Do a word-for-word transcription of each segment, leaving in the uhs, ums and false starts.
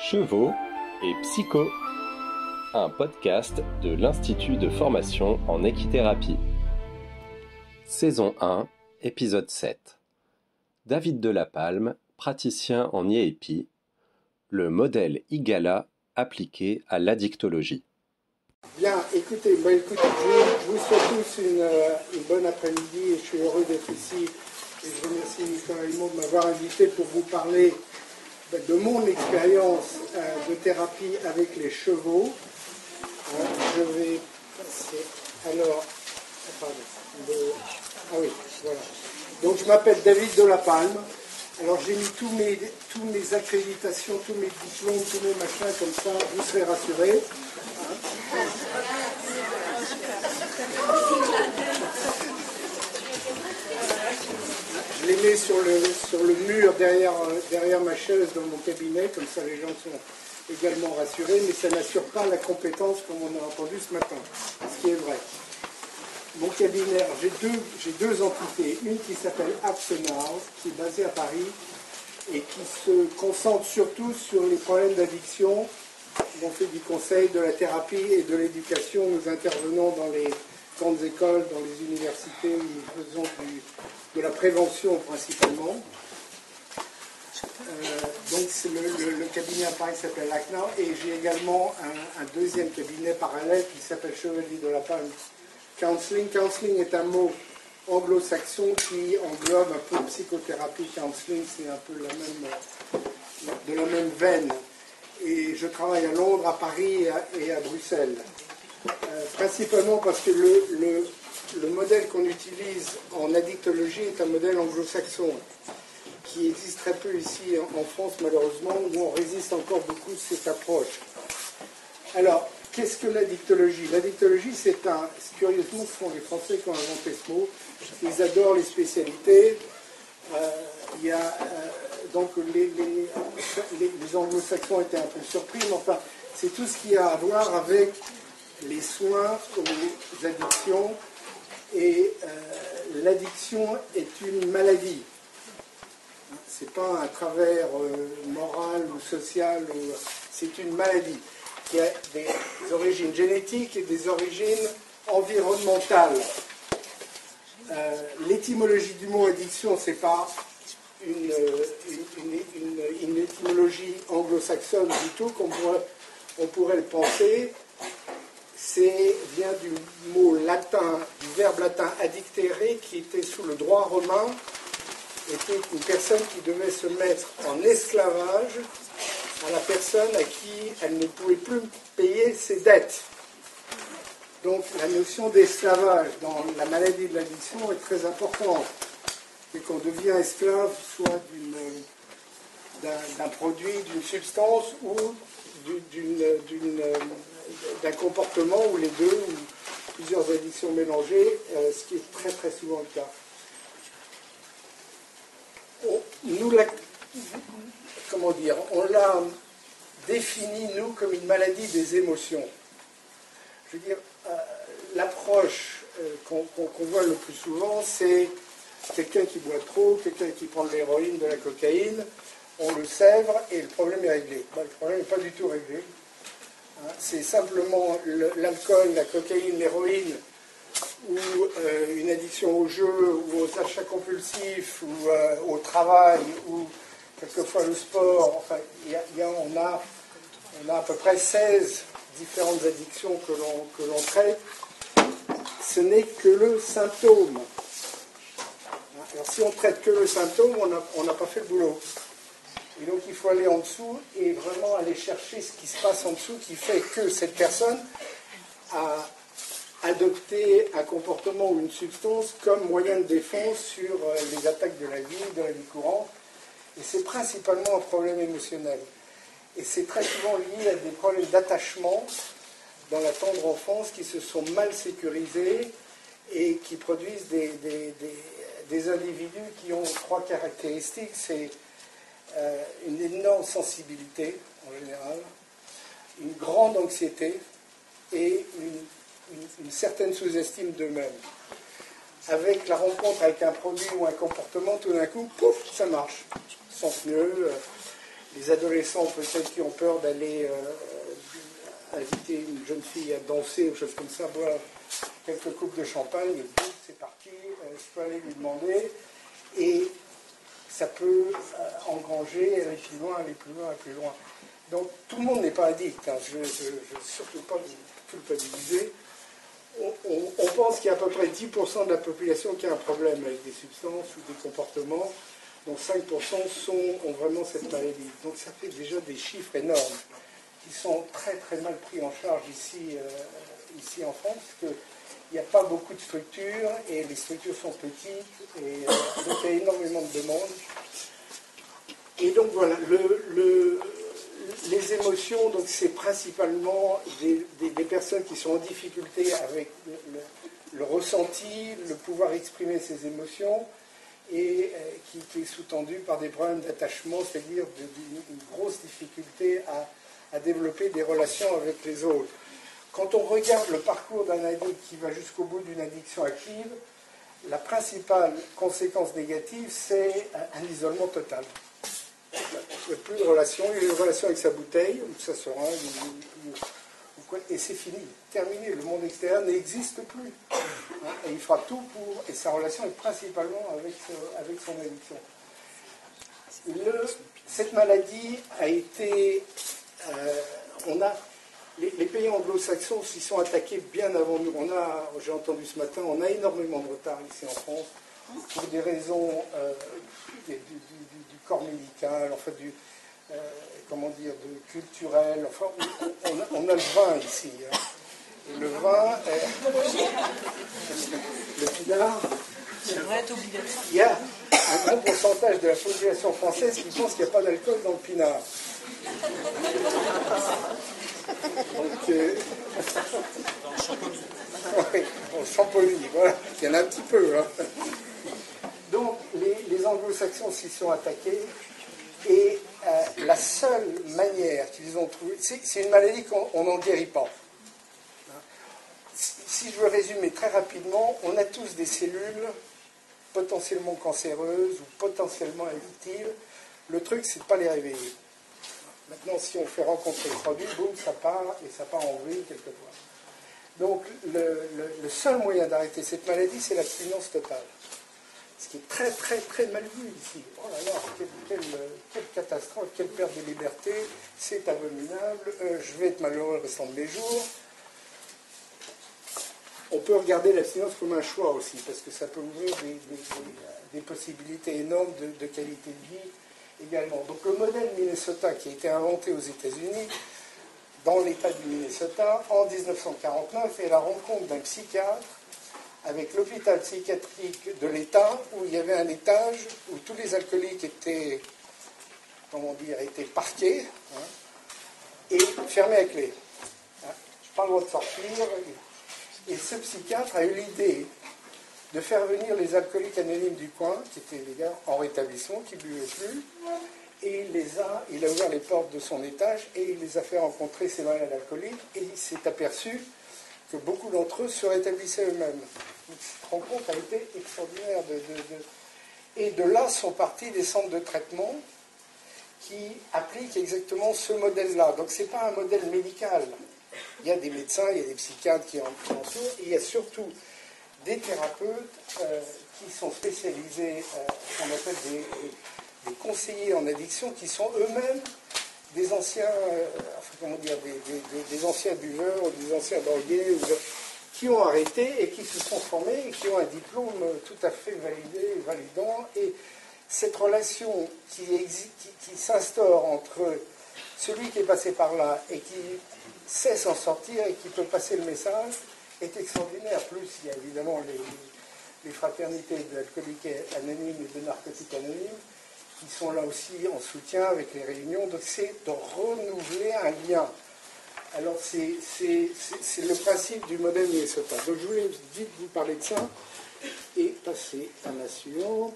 Chevaux et Psycho, un podcast de l'Institut de formation en équithérapie. Saison un, épisode sept. David Delapalme, praticien en I A P, le modèle IGALA appliqué à l'addictologie. Bien, écoutez, bah, écoutez je, je vous souhaite tous une, euh, une bonne après-midi et je suis heureux d'être ici. Et je remercie Nicolas Limon de m'avoir invité pour vous parler bah, de mon expérience euh, de thérapie avec les chevaux. Euh, je vais passer. Alors, pardon, le, ah oui, voilà. Donc je m'appelle David Delapalme. Alors j'ai mis tous mes, tous mes accréditations, tous mes diplômes, tous mes machins comme ça, vous serez rassurés. Je les mets sur le, sur le mur derrière, derrière ma chaise dans mon cabinet, comme ça les gens sont également rassurés, mais ça n'assure pas la compétence comme on a entendu ce matin, ce qui est vrai. Mon cabinet, j'ai deux, j'ai deux entités, une qui s'appelle Apsenal, qui est basée à Paris et qui se concentre surtout sur les problèmes d'addiction. On fait du conseil, de la thérapie et de l'éducation. Nous intervenons dans les grandes écoles, dans les universités, où nous faisons du, de la prévention principalement. Euh, donc c'est le, le, le cabinet à Paris s'appelle Lacna, et j'ai également un, un deuxième cabinet parallèle qui s'appelle Chevalier Delapalme Counseling. Counseling est un mot anglo-saxon qui englobe un peu psychothérapie. Counseling, c'est un peu la même, de la même veine. Et je travaille à Londres, à Paris et à, et à Bruxelles. Euh, principalement parce que le, le, le modèle qu'on utilise en addictologie est un modèle anglo-saxon qui existe très peu ici en, en France, malheureusement, où on résiste encore beaucoup de cette approche. Alors, qu'est-ce que l'addictologie? L'addictologie, c'est un... Curieusement, ce sont les Français qui ont inventé ce mot. Ils adorent les spécialités. Euh, il y a... Euh, donc, les, les, les, les anglo-saxons étaient un peu surpris, mais enfin, c'est tout ce qui a à voir avec les soins aux addictions. Et euh, l'addiction est une maladie. Ce n'est pas un travers euh, moral ou social, ou, c'est une maladie qui a des origines génétiques et des origines environnementales. Euh, l'étymologie du mot addiction, ce n'est pas une, une, une, une étymologie anglo-saxonne du tout, comme on pourrait, on pourrait le penser. C'est vient du mot latin, du verbe latin addictere, qui était sous le droit romain, était une personne qui devait se mettre en esclavage à la personne à qui elle ne pouvait plus payer ses dettes. Donc la notion d'esclavage dans la maladie de l'addiction est très importante. Et qu'on devient esclave soit d'une, d'un, d'un produit, d'une substance ou d'une, d'une, d'un comportement, ou les deux, ou plusieurs addictions mélangées, euh, ce qui est très très souvent le cas. On, nous la, comment dire, on l'a défini, nous, comme une maladie des émotions. Je veux dire, euh, l'approche euh, qu'on, qu'on, qu'on voit le plus souvent, c'est quelqu'un qui boit trop, quelqu'un qui prend de l'héroïne, de la cocaïne, on le sèvre et le problème est réglé. Ben, le problème n'est pas du tout réglé. Hein, c'est simplement le, l'alcool, la cocaïne, l'héroïne, ou euh, une addiction au jeu, ou aux achats compulsifs, ou euh, au travail, ou quelquefois le sport. Enfin, y a, y a, on, a, on a à peu près seize différentes addictions que l'on, que l'on traite. Ce n'est que le symptôme. Alors si on ne traite que le symptôme, on n'a pas fait le boulot. Et donc il faut aller en dessous et vraiment aller chercher ce qui se passe en dessous qui fait que cette personne a adopté un comportement ou une substance comme moyen de défense sur les attaques de la vie, de la vie courante. Et c'est principalement un problème émotionnel. Et c'est très souvent lié à des problèmes d'attachement dans la tendre enfance qui se sont mal sécurisés et qui produisent des, des, des, des individus qui ont trois caractéristiques. C'est euh, une énorme sensibilité, en général, une grande anxiété et une, une, une certaine sous-estime d'eux-mêmes. Avec la rencontre avec un produit ou un comportement, tout d'un coup, pouf, ça marche. Ils se sentent mieux. les adolescents peut-être qui ont peur d'aller euh, inviter une jeune fille à danser ou choses comme ça, boire quelques coupes de champagne, et boum, c'est parti, euh, je peux aller lui demander, et ça peut euh, engranger, aller plus loin, aller plus loin, aller plus loin. Donc tout le monde n'est pas addict, hein. Je ne veux surtout pas vous culpabiliser. On, on, on pense qu'il y a à peu près dix pour cent de la population qui a un problème avec des substances ou des comportements, dont cinq pour cent sont, ont vraiment cette maladie. Donc ça fait déjà des chiffres énormes qui sont très très mal pris en charge ici, euh, ici en France, parce qu'il n'y a pas beaucoup de structures et les structures sont petites, et euh, donc il y a énormément de demandes. Et donc voilà, le, le, les émotions, donc c'est principalement des, des, des personnes qui sont en difficulté avec le, le, le ressenti, le pouvoir exprimer ses émotions, et euh, qui, qui est sous-tendu par des problèmes d'attachement, c'est-à-dire d'une grosse difficulté à, à développer des relations avec les autres. Quand on regarde le parcours d'un addict qui va jusqu'au bout d'une addiction active, la principale conséquence négative, c'est un, un isolement total. Il n'y a plus de relation, il y a une relation avec sa bouteille, ou sa seringue, ou, ou, ou quoi, et c'est fini, terminé. Le monde extérieur n'existe plus. Hein, et il fera tout pour, et sa relation est principalement avec, avec son addiction. Le, cette maladie a été, euh, on a, les, les pays anglo-saxons s'y sont attaqués bien avant nous. On a, j'ai entendu ce matin, on a énormément de retard ici en France, pour des raisons euh, du, du, du, du corps médical, enfin du, euh, comment dire, de culturel. Enfin, on, on, a, on a le vin ici. Hein. Et le vin, euh, le pinard, ça devrait être obligatoire. Il y a un grand pourcentage de la population française qui pense qu'il n'y a pas d'alcool dans le pinard. Donc, euh, dans le champomis. Oui, dans le champomis, voilà. Il y en a un petit peu. Hein. Donc, les, les anglo-saxons s'y sont attaqués, et euh, la seule manière qu'ils ont trouvée, c'est une maladie qu'on n'en guérit pas. Si je veux résumer très rapidement, on a tous des cellules potentiellement cancéreuses ou potentiellement addictives. Le truc, c'est de ne pas les réveiller. Maintenant, si on fait rencontrer le produit, boum, ça part, et ça part en vrille quelquefois. Donc, le, le, le seul moyen d'arrêter cette maladie, c'est l'abstinence totale. Ce qui est très, très, très mal vu ici. Oh là là, quelle, quelle, quelle catastrophe, quelle perte de liberté, c'est abominable, euh, je vais être malheureux le restant de mes jours. On peut regarder l'abstinence comme un choix aussi, parce que ça peut ouvrir des, des, des, des possibilités énormes de, de qualité de vie également. Donc le modèle Minnesota qui a été inventé aux États-Unis, dans l'État du Minnesota, en dix-neuf cent quarante-neuf, est la rencontre d'un psychiatre avec l'hôpital psychiatrique de l'État, où il y avait un étage où tous les alcooliques étaient, comment dire, étaient parqués, hein, et fermés à clé. Hein, je n'ai pas le droit de sortir. Et ce psychiatre a eu l'idée de faire venir les alcooliques anonymes du coin, qui étaient des gars en rétablissement, qui ne buvaient plus, et il, les a, il a ouvert les portes de son étage et il les a fait rencontrer ces malades alcooliques, et il s'est aperçu que beaucoup d'entre eux se rétablissaient eux-mêmes. Cette rencontre a été extraordinaire. De, de, de... Et de là sont partis des centres de traitement qui appliquent exactement ce modèle-là. Donc ce n'est pas un modèle médical. Il y a des médecins, il y a des psychiatres qui en entourent, et il y a surtout des thérapeutes euh, qui sont spécialisés, euh, qu'on appelle des, des, des conseillers en addiction, qui sont eux-mêmes des anciens, euh, enfin, comment dire, des, des, des anciens buveurs ou des anciens drogués, ou de, qui ont arrêté et qui se sont formés et qui ont un diplôme tout à fait validé, validant. Et cette relation qui, qui, qui s'instaure entre celui qui est passé par là et qui sait s'en sortir et qui peut passer le message est extraordinaire. Plus, il y a évidemment les, les fraternités d'alcooliques anonymes et de narcotiques anonymes qui sont là aussi en soutien avec les réunions. Donc c'est de renouveler un lien. Alors c'est, c'est, c'est, c'est le principe du modèle Minnesota. Donc je voulais vite vous parler de ça et passer à la suivante.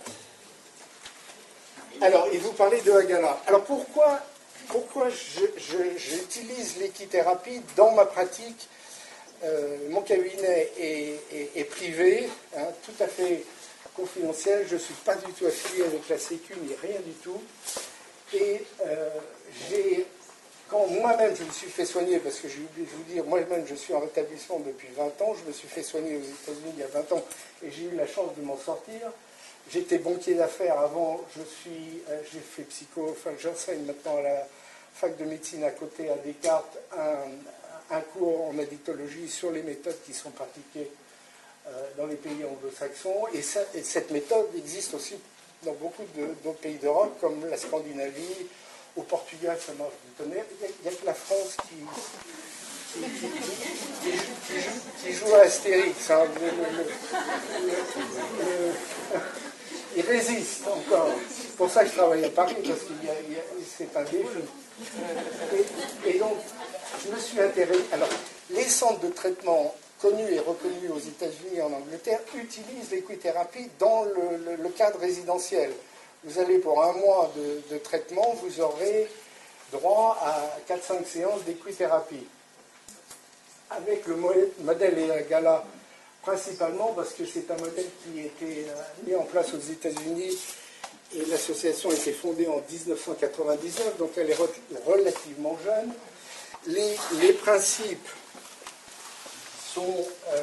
Alors, et vous parlez de Haganah. Alors pourquoi Pourquoi je, je, j'utilise l'équithérapie dans ma pratique? euh, Mon cabinet est, est, est privé, hein, tout à fait confidentiel. Je ne suis pas du tout affilié avec la Sécu, ni rien du tout. Et euh, j'ai, quand moi-même je me suis fait soigner, parce que j'ai oublié de vous dire, moi-même je suis en rétablissement depuis vingt ans, je me suis fait soigner aux États-Unis il y a vingt ans, et j'ai eu la chance de m'en sortir. J'étais banquier d'affaires avant, je suis, euh, j'ai fait psycho, enfin j'enseigne maintenant à la fac de médecine à côté à Descartes un, un cours en addictologie sur les méthodes qui sont pratiquées euh, dans les pays anglo-saxons, et, ça, et cette méthode existe aussi dans beaucoup de, d'autres pays d'Europe, comme la Scandinavie, au Portugal, ça marche, vous connaissez. Il n'y a, a que la France qui, qui, qui, qui, qui, qui, joue, qui joue à Astérix. Hein. Le, le, le, le, il résiste encore. C'est pour ça que je travaille à Paris, parce que c'est un défi. Et, et donc, je me suis intéressé. Alors, les centres de traitement connus et reconnus aux États-Unis et en Angleterre utilisent l'équithérapie dans le, le, le cadre résidentiel. Vous allez pour un mois de, de traitement, vous aurez droit à quatre cinq séances d'équithérapie. Avec le modèle EAGALA, principalement parce que c'est un modèle qui a été mis en place aux États-Unis et l'association a été fondée en dix-neuf cent quatre-vingt-dix-neuf, donc elle est relativement jeune. Les, les principes sont... Euh,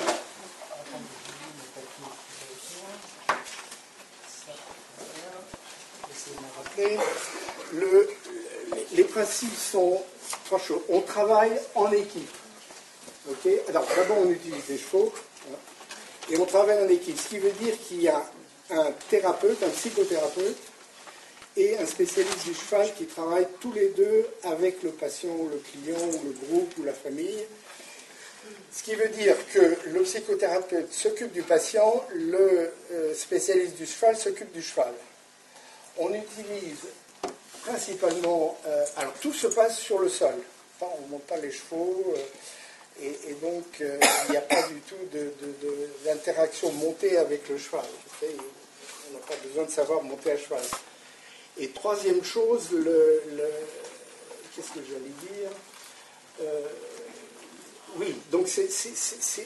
Le, les principes sont trois choses. On travaille en équipe. Okay. Alors, d'abord, on utilise des chevaux hein, et on travaille en équipe. Ce qui veut dire qu'il y a un thérapeute, un psychothérapeute et un spécialiste du cheval qui travaillent tous les deux avec le patient, le client, le groupe ou la famille. Ce qui veut dire que le psychothérapeute s'occupe du patient, le euh, spécialiste du cheval s'occupe du cheval. On utilise principalement... Euh, alors, tout se passe sur le sol. Enfin, on ne monte pas les chevaux, euh, et, et donc euh, il n'y a pas du tout de, de, de, d'interaction montée avec le cheval. Okay, on n'a pas besoin de savoir monter à cheval. Et troisième chose, le, le, qu'est-ce que j'allais dire euh, Oui, donc c'est... c'est, c'est, c'est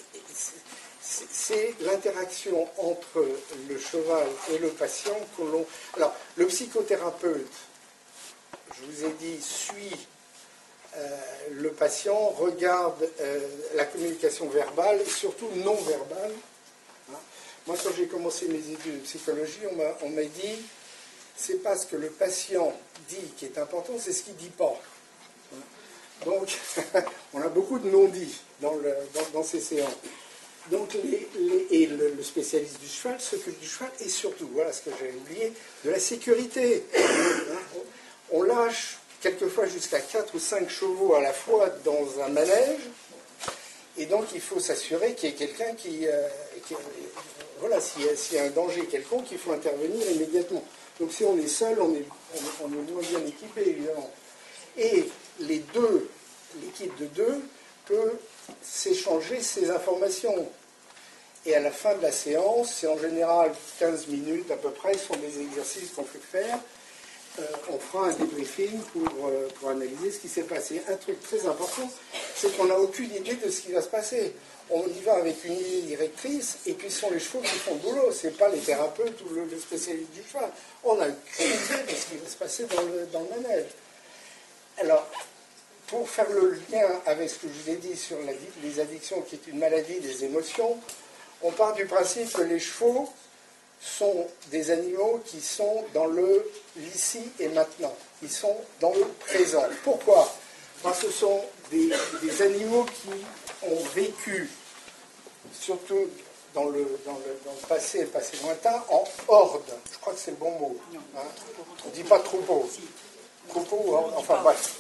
c'est l'interaction entre le cheval et le patient que l'on... Alors, le psychothérapeute, je vous ai dit, suit euh, le patient, regarde euh, la communication verbale et surtout non verbale. Hein. Moi, quand j'ai commencé mes études de psychologie, on m'a, on m'a dit, c'est pas ce que le patient dit qui est important, c'est ce qu'il ne dit pas. Hein. Donc, on a beaucoup de non-dits dans, le, dans, dans ces séances. Donc, les, les, et le, le spécialiste du cheval s'occupe du cheval et surtout, voilà ce que j'avais oublié, de la sécurité. Hein, on lâche quelquefois jusqu'à quatre ou cinq chevaux à la fois dans un manège, et donc il faut s'assurer qu'il y ait quelqu'un qui... Euh, qui voilà, s'il y, a, s'il y a un danger quelconque, il faut intervenir immédiatement. Donc si on est seul, on est, on, on est moins bien équipé, évidemment. Et les deux, l'équipe de deux peut s'échanger ces informations. Et à la fin de la séance, c'est en général quinze minutes à peu près, ce sont des exercices qu'on fait faire. Euh, on fera un débriefing pour, euh, pour analyser ce qui s'est passé. Un truc très important, c'est qu'on n'a aucune idée de ce qui va se passer. On y va avec une idée directrice, et puis ce sont les chevaux qui font le boulot, ce n'est pas les thérapeutes ou le, le spécialiste du cheval. On n'a aucune idée de ce qui va se passer dans le, dans le manège. Alors, pour faire le lien avec ce que je vous ai dit sur la, les addictions, qui est une maladie des émotions, on part du principe que les chevaux sont des animaux qui sont dans le l'ici et maintenant. Ils sont dans le présent. Pourquoi ? Parce que ce sont des, des animaux qui ont vécu, surtout dans le, dans, le, dans le passé, le passé lointain, en horde. Je crois que c'est le bon mot. Hein. On ne dit pas troupeau. Troupeau, enfin bref.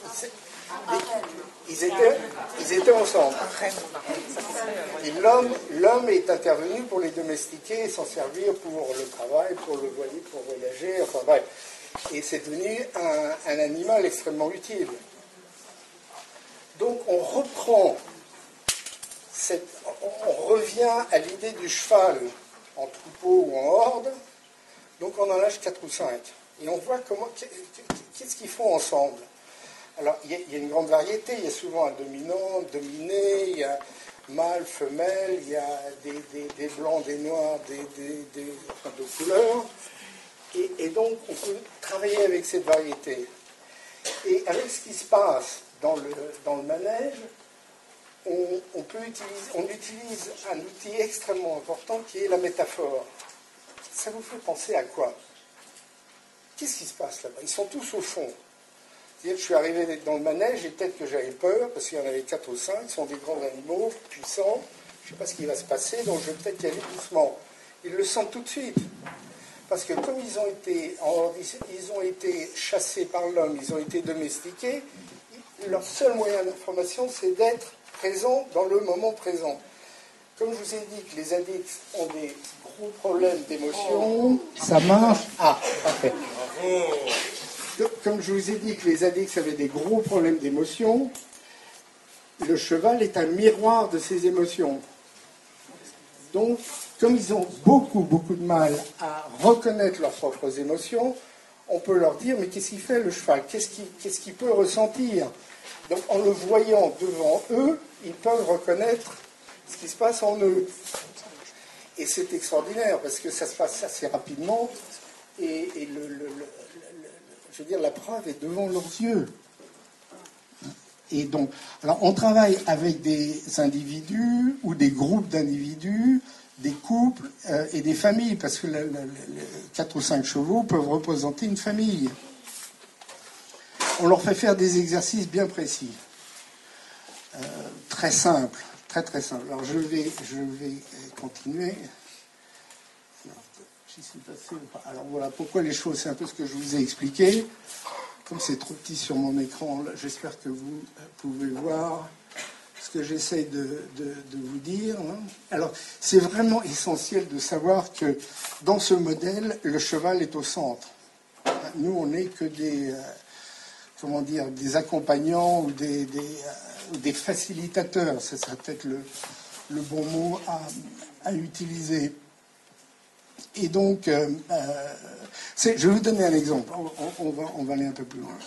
Ils étaient, ils étaient ensemble. Et l'homme, l'homme est intervenu pour les domestiquer et s'en servir pour le travail, pour le voyer, pour voyager, enfin bref. Et c'est devenu un, un animal extrêmement utile. Donc on reprend, cette, on revient à l'idée du cheval en troupeau ou en horde, donc on en lâche quatre ou cinq. Et on voit comment, qu'est-ce qu'ils font ensemble. Alors, il y, a, il y a une grande variété, il y a souvent un dominant, dominé, il y a mâle, femelle, il y a des, des, des blancs, des noirs, des, des, des, enfin, de couleurs. Et, et donc, on peut travailler avec cette variété. Et avec ce qui se passe dans le, dans le manège, on, on, peut utiliser, on utilise un outil extrêmement important qui est la métaphore. Ça vous fait penser à quoi? Qu'est-ce qui se passe là-bas? Ils sont tous au fond. C'est-à-dire que je suis arrivé dans le manège et peut-être que j'avais peur, parce qu'il y en avait quatre ou cinq, ils sont des grands animaux, puissants, je ne sais pas ce qui va se passer, donc je vais peut-être y aller doucement. Ils le sentent tout de suite. Parce que comme ils ont été, ils ont été chassés par l'homme, ils ont été domestiqués, leur seul moyen d'information, c'est d'être présent dans le moment présent. Comme je vous ai dit que les addicts ont des gros problèmes d'émotion, ça marche. Ah, parfait. Comme je vous ai dit que les addicts avaient des gros problèmes d'émotion, le cheval est un miroir de ces émotions. Donc, comme ils ont beaucoup, beaucoup de mal à reconnaître leurs propres émotions, on peut leur dire, mais qu'est-ce qu'il fait le cheval? Qu'est-ce qu'il, qu'est-ce qu'il peut ressentir? Donc, en le voyant devant eux, ils peuvent reconnaître ce qui se passe en eux. Et c'est extraordinaire, parce que ça se passe assez rapidement, et, et le, le, le, le, je veux dire, la preuve est devant leurs yeux. Et donc, alors on travaille avec des individus ou des groupes d'individus, des couples euh, et des familles, parce que le, le, le, quatre ou cinq chevaux peuvent représenter une famille. On leur fait faire des exercices bien précis, euh, très simples, très très simples. Alors je vais, je vais continuer. J'y suis passé ou pas. Alors voilà pourquoi les choses, c'est un peu ce que je vous ai expliqué. Comme c'est trop petit sur mon écran, j'espère que vous pouvez voir ce que j'essaye de, de, de vous dire. Alors, c'est vraiment essentiel de savoir que dans ce modèle, le cheval est au centre. Nous, on n'est que des, euh, comment dire, des accompagnants ou des, des, euh, des facilitateurs. Ce serait peut-être le, le bon mot à, à utiliser. Et donc, euh, euh, c'est, je vais vous donner un exemple. On, on, va, on va aller un peu plus loin.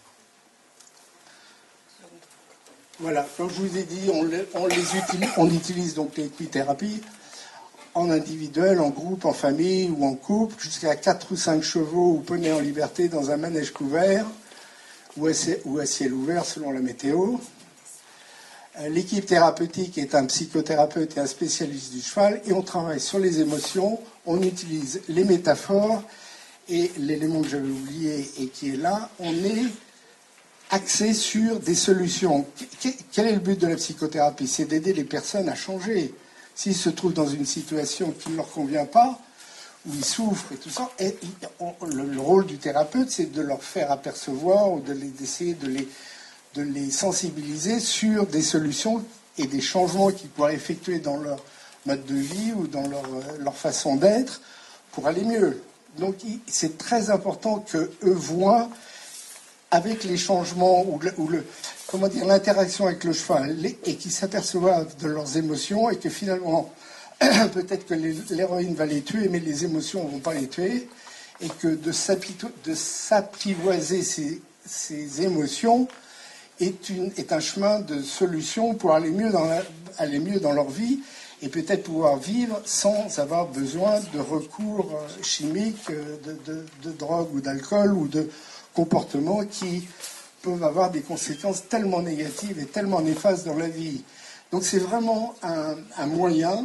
Voilà, comme je vous ai dit, on, les, on, les utilise, on utilise donc l'équithérapie en individuel, en groupe, en famille ou en couple, jusqu'à quatre ou cinq chevaux ou poneys en liberté dans un manège couvert ou à, ou à ciel ouvert selon la météo. L'équipe thérapeutique est un psychothérapeute et un spécialiste du cheval, et on travaille sur les émotions, on utilise les métaphores, et l'élément que j'avais oublié et qui est là, on est axé sur des solutions. Quel est le but de la psychothérapie? C'est d'aider les personnes à changer. S'ils se trouvent dans une situation qui ne leur convient pas, où ils souffrent et tout ça, et on, le, le rôle du thérapeute, c'est de leur faire apercevoir ou de les, d'essayer de les... de les sensibiliser sur des solutions et des changements qu'ils pourraient effectuer dans leur mode de vie ou dans leur, leur façon d'être pour aller mieux. Donc c'est très important qu'eux voient avec les changements ou, le, ou le, comment dire, l'interaction avec le cheval les, et qu'ils s'aperçoivent de leurs émotions et que finalement peut-être que les, l'héroïne va les tuer mais les émotions ne vont pas les tuer et que de, de s'apprivoiser ces, ces émotions Est, une, est un chemin de solution pour aller mieux, dans la, aller mieux dans leur vie et peut-être pouvoir vivre sans avoir besoin de recours chimiques, de, de, de drogue ou d'alcool ou de comportements qui peuvent avoir des conséquences tellement négatives et tellement néfastes dans la vie. Donc c'est vraiment un, un moyen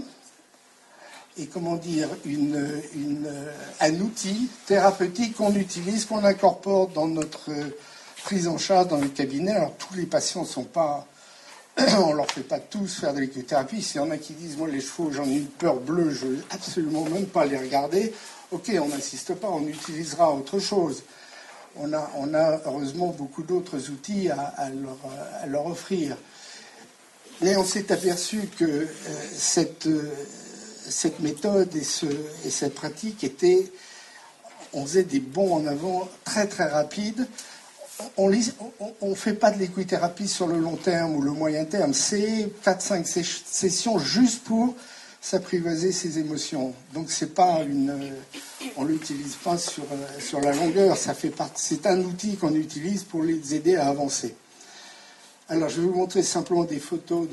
et comment dire une, une, un outil thérapeutique qu'on utilise, qu'on incorpore dans notre prise en charge dans le cabinet. Alors tous les patients ne sont pas, on ne leur fait pas tous faire de l'équithérapie. S'il y en a qui disent moi les chevaux j'en ai une peur bleue, je ne veux absolument même pas les regarder, ok, on n'insiste pas, on utilisera autre chose. On a, on a heureusement beaucoup d'autres outils à, à, leur, à leur offrir. Mais on s'est aperçu que euh, cette, euh, cette méthode et, ce, et cette pratique étaient, on faisait des bonds en avant très très rapides. On ne fait pas de l'équithérapie sur le long terme ou le moyen terme. C'est quatre cinq sessions juste pour s'apprivoiser ses émotions. Donc c'est pas une, on ne l'utilise pas sur, sur la longueur. Ça fait partie, c'est un outil qu'on utilise pour les aider à avancer. Alors je vais vous montrer simplement des photos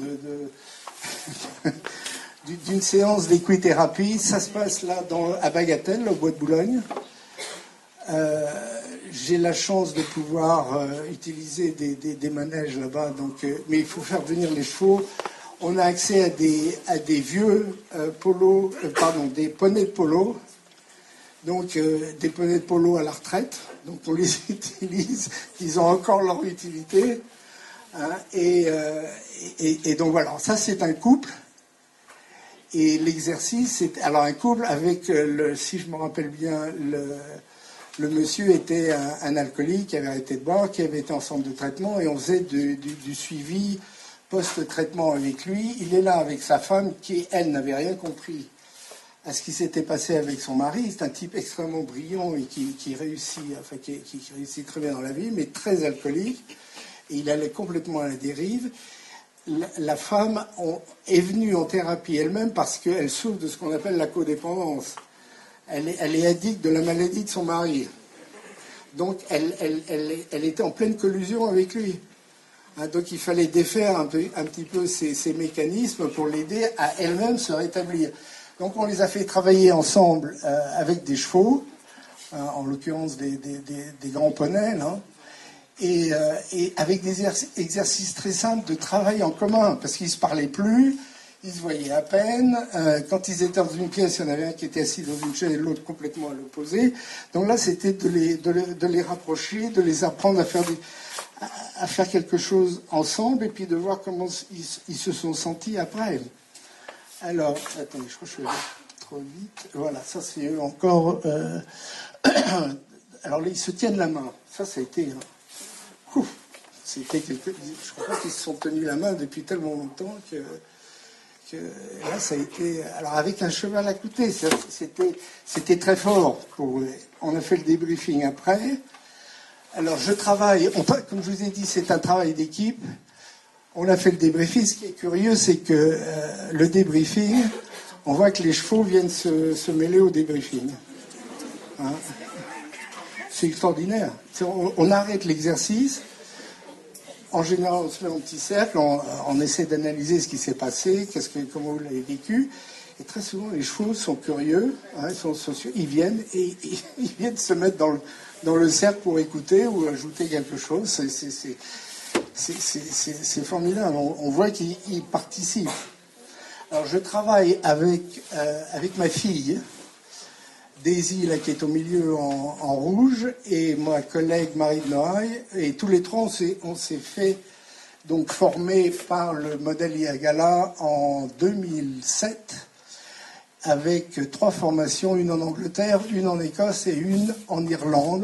de, de, d'une séance d'équithérapie. Ça se passe là dans, à Bagatelle, au Bois de Boulogne. Euh, j'ai la chance de pouvoir euh, utiliser des, des, des manèges là-bas, donc, euh, mais il faut faire venir les chevaux. On a accès à des, à des vieux euh, polos, euh, pardon, des poneys de polo, donc euh, des poneys de polo à la retraite. Donc on les utilise, ils ont encore leur utilité. Hein, et, euh, et, et donc voilà, ça c'est un couple. Et l'exercice, c'est alors un couple avec, le, si je me rappelle bien, le, le monsieur était un, un alcoolique qui avait arrêté de boire, qui avait été en centre de traitement, et on faisait du, du, du suivi post-traitement avec lui. Il est là avec sa femme qui, elle, n'avait rien compris à ce qui s'était passé avec son mari. C'est un type extrêmement brillant et qui, qui réussit, enfin qui, qui réussit très bien dans la vie, mais très alcoolique. Et il allait complètement à la dérive. La, la femme on, est venue en thérapie elle-même parce qu'elle souffre de ce qu'on appelle la codépendance. Elle est, elle est addicte de la maladie de son mari. Donc elle, elle, elle, elle était en pleine collusion avec lui. Hein, donc il fallait défaire un, peu, un petit peu ces, ces mécanismes pour l'aider à elle-même se rétablir. Donc on les a fait travailler ensemble euh, avec des chevaux, hein, en l'occurrence des, des, des, des grands poneys, là, et, euh, et avec des exercices très simples de travail en commun, parce qu'ils ne se parlaient plus, ils se voyaient à peine. Euh, quand ils étaient dans une pièce, il y en avait un qui était assis dans une chaise et l'autre complètement à l'opposé. Donc là, c'était de les, de, les, de les rapprocher, de les apprendre à faire, des, à, à faire quelque chose ensemble, et puis de voir comment ils, ils se sont sentis après. Alors, attendez, je crois que je suis allé trop vite. Voilà, ça c'est eux encore. Euh... Alors là, ils se tiennent la main. Ça, ça a été... Ouf, c'était quelque... Je crois qu'ils se sont tenus la main depuis tellement longtemps que... que là, ça a été... Alors, avec un cheval à côté, c'était, c'était très fort. Pour... On a fait le débriefing après. Alors, je travaille... On... Comme je vous ai dit, c'est un travail d'équipe. On a fait le débriefing. Ce qui est curieux, c'est que euh, le débriefing, on voit que les chevaux viennent se, se mêler au débriefing. Hein, c'est extraordinaire. On, on arrête l'exercice. En général, on se met en petit cercle, on, on essaie d'analyser ce qui s'est passé, qu'est-ce que, comment vous l'avez vécu. Et très souvent, les chevaux sont curieux, hein, ils sont sociaux, ils viennent et, et ils viennent se mettre dans le, dans le cercle pour écouter ou ajouter quelque chose. C'est, c'est, c'est, c'est, c'est, c'est, c'est formidable. On, on voit qu'ils participent. Alors, je travaille avec, euh, avec ma fille, Daisy, là, qui est au milieu en, en rouge, et ma collègue Marie de Noailles, et tous les trois, on s'est, on s'est fait donc former par le modèle IAGALA en deux mille sept, avec trois formations, une en Angleterre, une en Écosse et une en Irlande,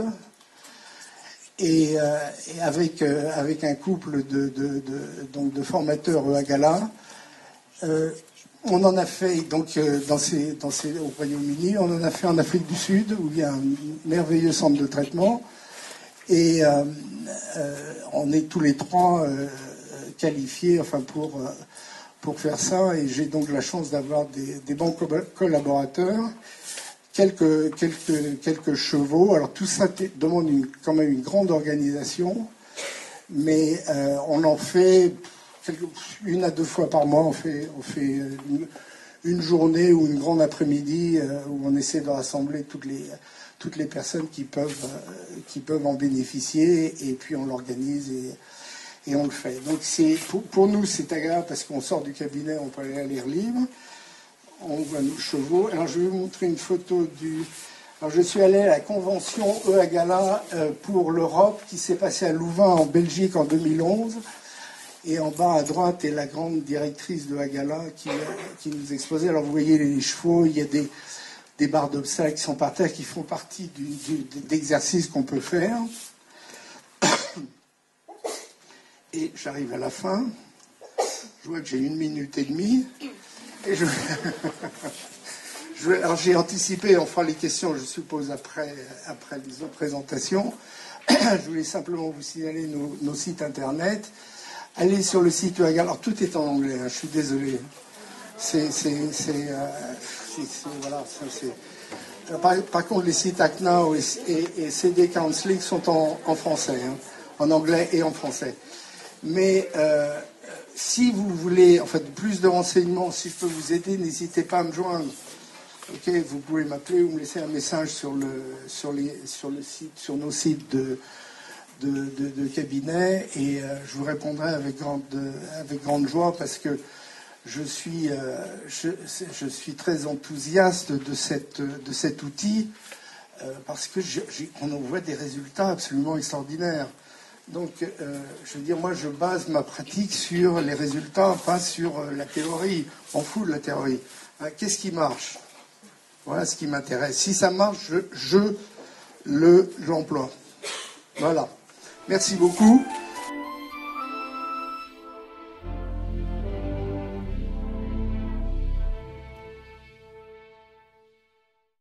et, euh, et avec, euh, avec un couple de, de, de, donc de formateurs IAGALA. Euh, On en a fait donc dans ces, dans ces, au Royaume-Uni, on en a fait en Afrique du Sud, où il y a un merveilleux centre de traitement. Et euh, euh, on est tous les trois euh, qualifiés enfin, pour, euh, pour faire ça. Et j'ai donc la chance d'avoir des, des bons collaborateurs, quelques, quelques, quelques chevaux. Alors tout ça demande une, quand même une grande organisation, mais euh, on en fait... Une à deux fois par mois, on fait, on fait une, une journée ou une grande après-midi euh, où on essaie de rassembler toutes les, toutes les personnes qui peuvent, euh, qui peuvent en bénéficier, et puis on l'organise et, et on le fait. Donc c'est, pour, pour nous, c'est agréable parce qu'on sort du cabinet, on peut aller à lire libre, on voit nos chevaux. Alors je vais vous montrer une photo du... Alors je suis allé à la convention EAGALA euh, pour l'Europe qui s'est passée à Louvain en Belgique en deux mille onze. Et en bas à droite est la grande directrice de Agala qui, qui nous exposait. Alors vous voyez les chevaux, il y a des, des barres d'obstacles qui sont par terre, qui font partie du, du, d'exercices qu'on peut faire. Et j'arrive à la fin. Je vois que j'ai une minute et demie. Et je... je... Alors j'ai anticipé, on fera les questions, je suppose, après, après les autres présentations. Je voulais simplement vous signaler nos, nos sites internet. Allez sur le site EAGALA. Alors tout est en anglais, hein, je suis désolé. C'est, c'est, c'est, euh, c'est, c'est voilà, ça, c'est... Par, par contre, les sites ACNAO et, et, et C D Counseling sont en, en français, hein, en anglais et en français. Mais euh, si vous voulez, en fait, plus de renseignements, si je peux vous aider, n'hésitez pas à me joindre. Ok, vous pouvez m'appeler ou me laisser un message sur le, sur les, sur le site, sur nos sites de, de, de, de cabinet, et euh, je vous répondrai avec grande, avec grande joie, parce que je suis, euh, je, je suis très enthousiaste de, cette, de cet outil, euh, parce que je, j'ai, on en voit des résultats absolument extraordinaires. Donc, euh, je veux dire, moi, je base ma pratique sur les résultats, pas sur euh, la théorie. On fout de la théorie. Hein, qu'est-ce qui marche? Voilà ce qui m'intéresse. Si ça marche, je, je le, l'emploie. Voilà. Merci beaucoup.